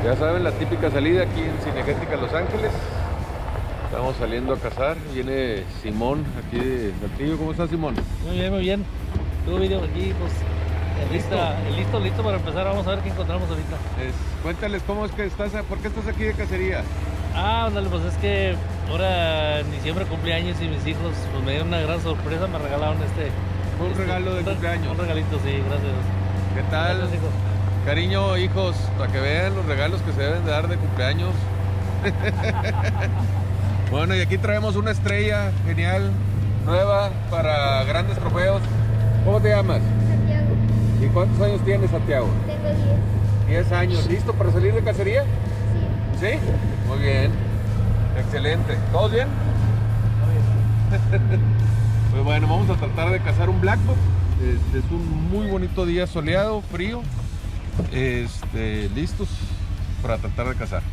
Ya saben, la típica salida aquí en Cinegética Los Ángeles. Estamos saliendo a cazar. Viene Simón aquí de Saltillo. ¿Cómo estás, Simón? Muy bien, muy bien. Tuve video aquí, pues listo para empezar. Vamos a ver qué encontramos ahorita. Cuéntales cómo es que estás, ¿por qué estás aquí de cacería? Ándale, pues es que ahora en diciembre cumpleaños y mis hijos pues me dieron una gran sorpresa, me regalaron Fue un regalo de cumpleaños. Un regalito, sí, gracias. ¿Qué tal? Gracias, hijo. Cariño, hijos, para que vean los regalos que se deben de dar de cumpleaños. Bueno, y aquí traemos una estrella genial, nueva, para grandes trofeos. ¿Cómo te llamas? Santiago, ¿Y cuántos años tienes, Santiago? tengo 10. 10 años. ¿Listo para salir de cacería? Sí. ¿Sí? Muy bien. Excelente. ¿Todos bien? Pues bueno, vamos a tratar de cazar un blackbuck. Es un muy bonito día soleado, frío. Listos para tratar de cazar.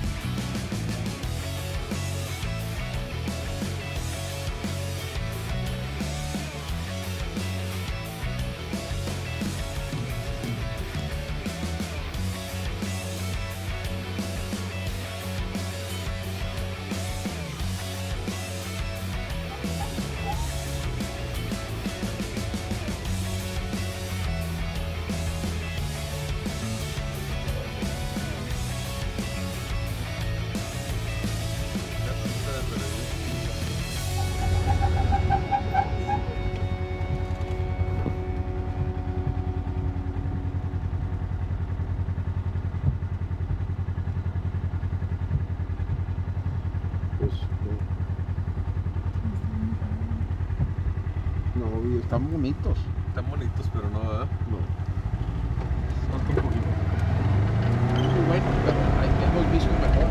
No, están bonitos. Están bonitos, pero no, ¿verdad? No. Falta un poquito. Muy bueno, pero hemos visto mejor.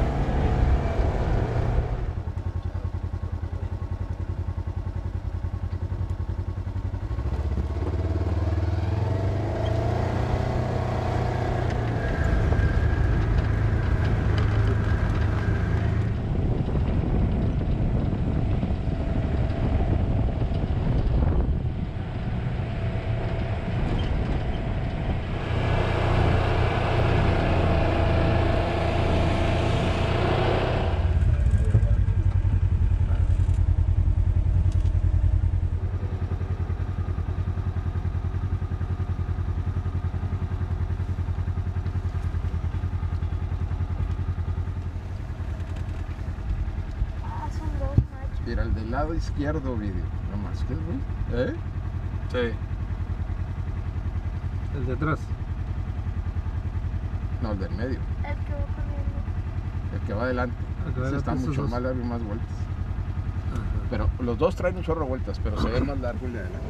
Son dos machos. Mira, el del lado izquierdo, vídeo. Nomás que, güey. Sí. El de atrás. No, el del medio. El que va corriendo. El que va adelante. El que va Ese está adelante, mucho esos más dos. largo y más vueltas. Pero los dos traen un chorro de vueltas, pero se ve más largo el de adelante.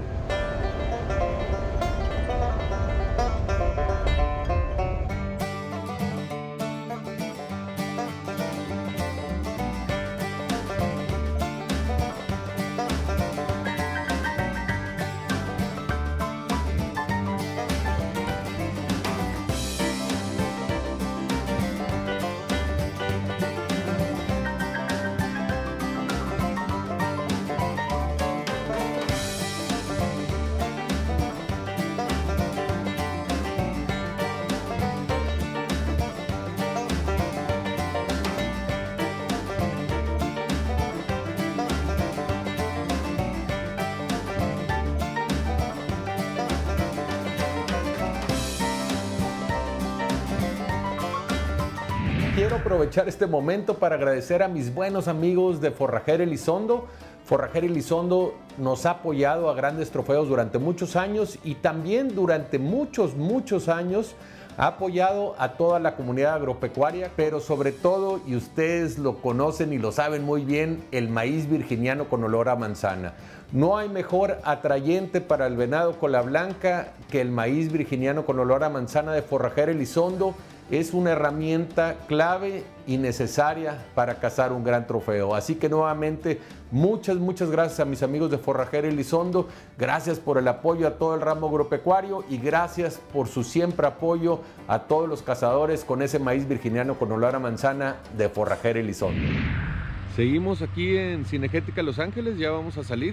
Quiero aprovechar este momento para agradecer a mis buenos amigos de Forrajera Elizondo. Forrajera Elizondo nos ha apoyado a grandes trofeos durante muchos años y también durante muchos años ha apoyado a toda la comunidad agropecuaria, pero sobre todo, y ustedes lo conocen y lo saben muy bien, el maíz virginiano con olor a manzana. No hay mejor atrayente para el venado cola blanca que el maíz virginiano con olor a manzana de Forrajera Elizondo. Es una herramienta clave y necesaria para cazar un gran trofeo. Así que nuevamente, muchas gracias a mis amigos de Forrajera Elizondo. Gracias por el apoyo a todo el ramo agropecuario y gracias por su siempre apoyo a todos los cazadores con ese maíz virginiano con olor a manzana de Forrajera Elizondo. Seguimos aquí en Cinegética Los Ángeles, ya vamos a salir.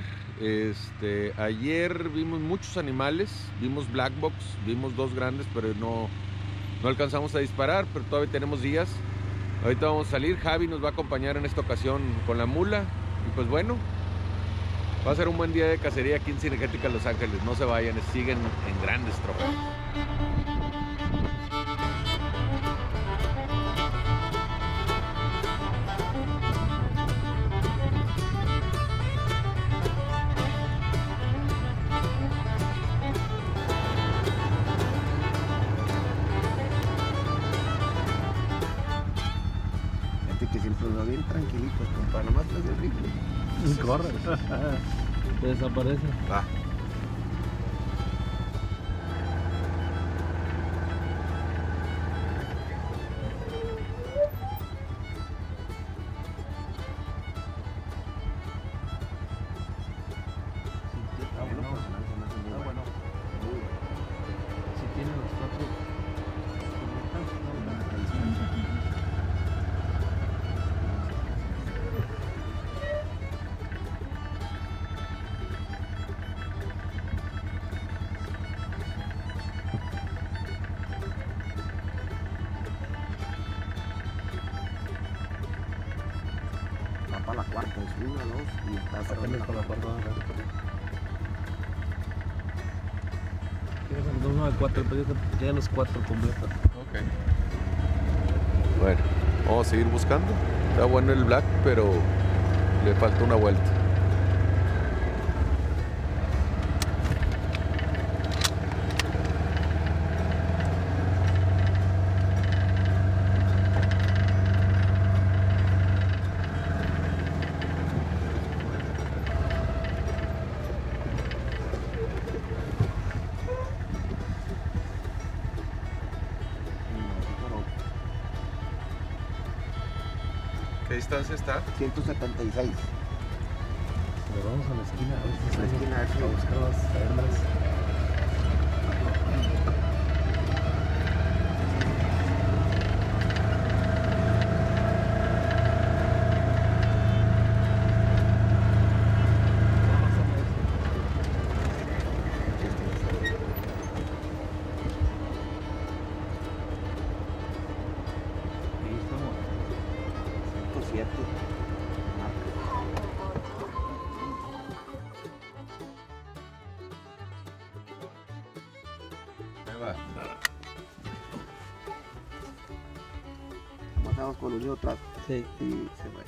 Ayer vimos muchos animales, vimos black box, vimos dos grandes, pero No alcanzamos a disparar, pero todavía tenemos días. Ahorita vamos a salir, Javi nos va a acompañar en esta ocasión con la mula. Y pues bueno, va a ser un buen día de cacería aquí en Cinegética Los Ángeles. No se vayan, siguen en grandes trofeos. Que siempre lo bien tranquilitos, compa, nomás les del rifle. Corre. Desaparece. Va. Si tiene los cuatro. Va para la cuarta, es 1, 2 y está cerrando la cuarta. Tienes uno de cuatro, pero llegan los cuatro completos. Ok. Bueno, vamos a seguir buscando. Está bueno el black, pero le falta una vuelta. ¿Qué distancia está? 176. Pero vamos a la esquina a ver si La esquina, a ver si a buscar las hembras. Ahí estamos. 107. Ahí va. Matamos con un atrás. Sí. Y se va.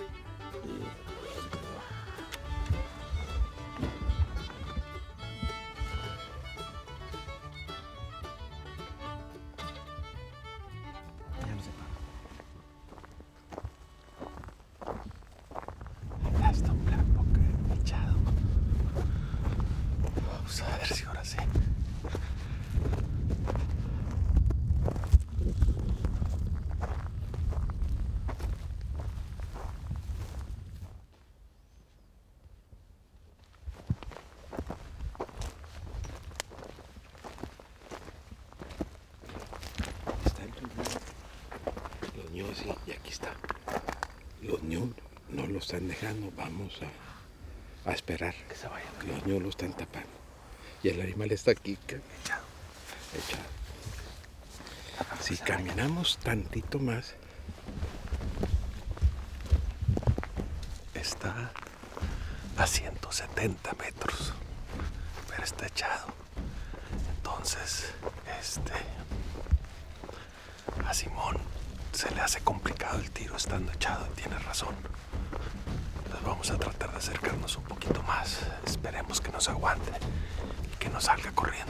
Ya no se para. Ya está un black book echado. Vamos a ver si ahora sí. Está el los ñu, sí, y aquí está. Los ñu no lo están dejando, vamos a esperar. Que se vayan. Los ñu lo están tapando. Y el animal está aquí, echado. Si caminamos tantito más, Está a 170 metros, pero está echado. Entonces, a Simón se le hace complicado el tiro estando echado y tiene razón. Entonces vamos a tratar de acercarnos un poquito más. Esperemos que nos aguante y que no salga corriendo.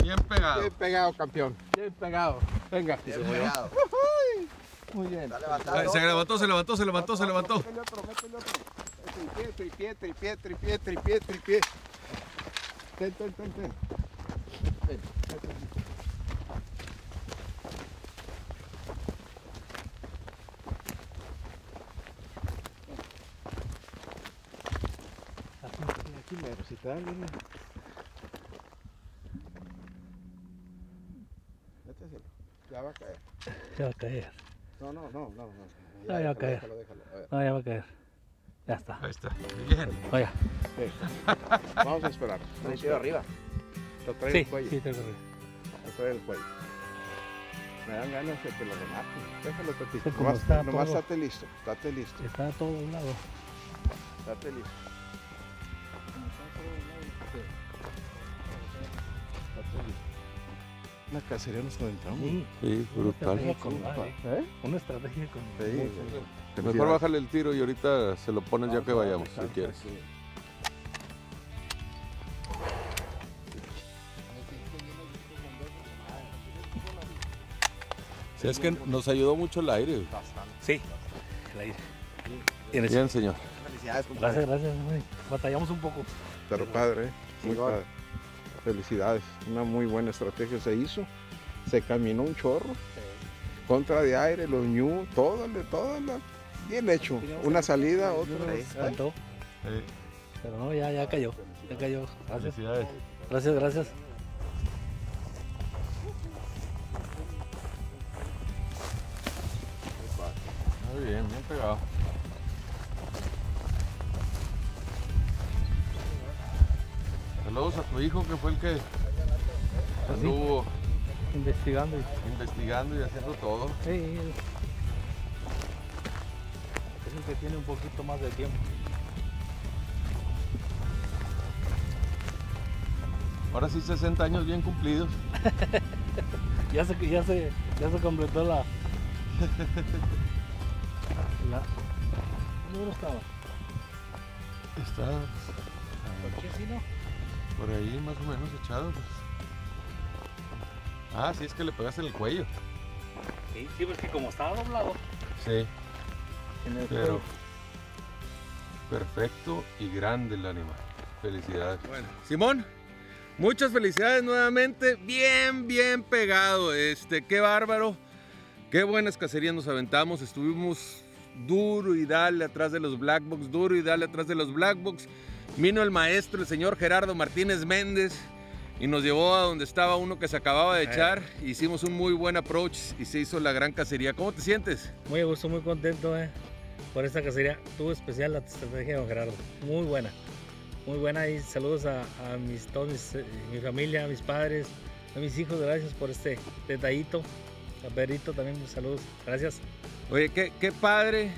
Bien pegado. Bien pegado, campeón. Bien pegado. Venga. Bien pegado. Muy bien. Está levantado. Se levantó, se levantó, se levantó, se levantó. Métele otro, métele otro. Tripié, tripié, tripié, tripié, tripié. Ten. Aquí mero, si te dan bien. Méteselo. Ya va a caer. Ya va a caer. No. Ya va a caer. Déjalo. A ver. No, ya va a caer. Ya está. Ahí está. Bien. Vaya. Vamos a esperar. Lo tiro arriba. Lo trae Sí, el cuello. sí, te corrí. Lo trae el cuello. Me dan ganas de que lo rematen. Déjalo tantito. Sí, como está Nomás todo. estate listo. Estate listo. Está todo a un lado. Estate listo. Una cacería nos aventamos. Sí. Sí, brutal. Una estrategia con Mejor bájale el tiro y ahorita se lo pones ya que vayamos, si quieres. Sí, es que nos ayudó mucho el aire. Sí, el aire. Bien, señor. Felicidades, compadre. Gracias. Güey. Batallamos un poco. Pero padre, muy Chingón. padre. Felicidades. Una muy buena estrategia se hizo. Se caminó un chorro. Contra de aire, los ñu, todo. Bien hecho. Una salida, otra. Faltó. Pero no, ya cayó. Ya cayó. Gracias. Gracias. Muy bien pegado. Saludos a tu hijo que fue el que estuvo Investigando. investigando y haciendo todo. Sí. Es el que tiene un poquito más de tiempo. Ahora sí 60 años bien cumplidos. Ya se completó la... ¿Dónde estaba? Está ¿Qué sí, no? por ahí más o menos echado. Pues. Ah, sí, es que le pegaste en el cuello. Sí, porque como estaba doblado. Sí, En el pero cuello. perfecto y grande el animal. Felicidades. Bueno, Simón, muchas felicidades nuevamente. Bien pegado. Qué bárbaro. Qué buenas cacerías nos aventamos. Estuvimos duro y dale atrás de los black box, duro y dale atrás de los black box. Vino el maestro, el señor Gerardo Martínez Méndez, y nos llevó a donde estaba uno que se acababa de echar. Hicimos un muy buen approach y se hizo la gran cacería. ¿Cómo te sientes? Muy a gusto, muy contento por esta cacería. Tuvo especial la estrategia de don Gerardo. Muy buena y saludos a mi familia, a mis padres, a mis hijos. Gracias por este detallito. A Pedrito también, saludos. Gracias. Oye, qué padre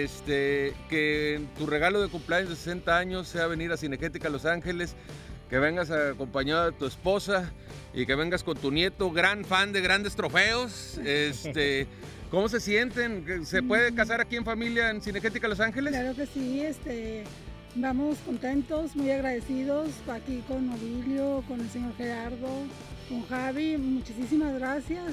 que tu regalo de cumpleaños de 60 años sea venir a Cinegética Los Ángeles, que vengas acompañado de tu esposa y que vengas con tu nieto, gran fan de Grandes Trofeos. ¿Cómo se sienten? ¿Se puede casar aquí en familia en Cinegética Los Ángeles? Claro que sí, vamos contentos, muy agradecidos aquí con Novilio, con el señor Gerardo, con Javi, muchísimas gracias.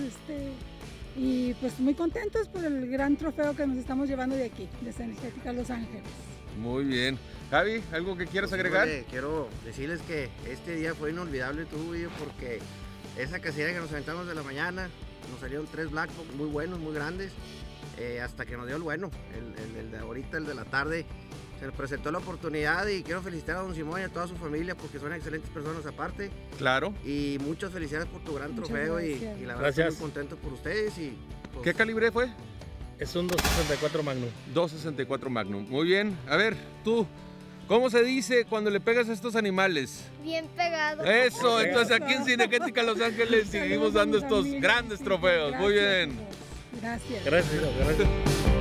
Y pues muy contentos por el gran trofeo que nos estamos llevando de aquí, de Cinegética Los Ángeles. Muy bien. Javi, ¿algo que quieras agregar? Quiero decirles que este día fue inolvidable tuyo porque esa cacería que nos aventamos de la mañana, nos salieron 3 black box muy buenos, muy grandes, hasta que nos dio el bueno, el de ahorita, el de la tarde. Se nos presentó la oportunidad y quiero felicitar a don Simón y a toda su familia porque son excelentes personas aparte. Claro. Y muchas felicidades por tu gran Muchas trofeo y gracias. la verdad Gracias. estoy muy contento por ustedes. Y, pues, ¿Qué calibre fue? Es un 264 Magnum. 264 Magnum. Muy bien. A ver, tú, ¿cómo se dice cuando le pegas a estos animales? Bien pegado. Eso, entonces aquí en Cinegética Los Ángeles seguimos dando estos grandes trofeos. Muy bien. Gracias. Gracias.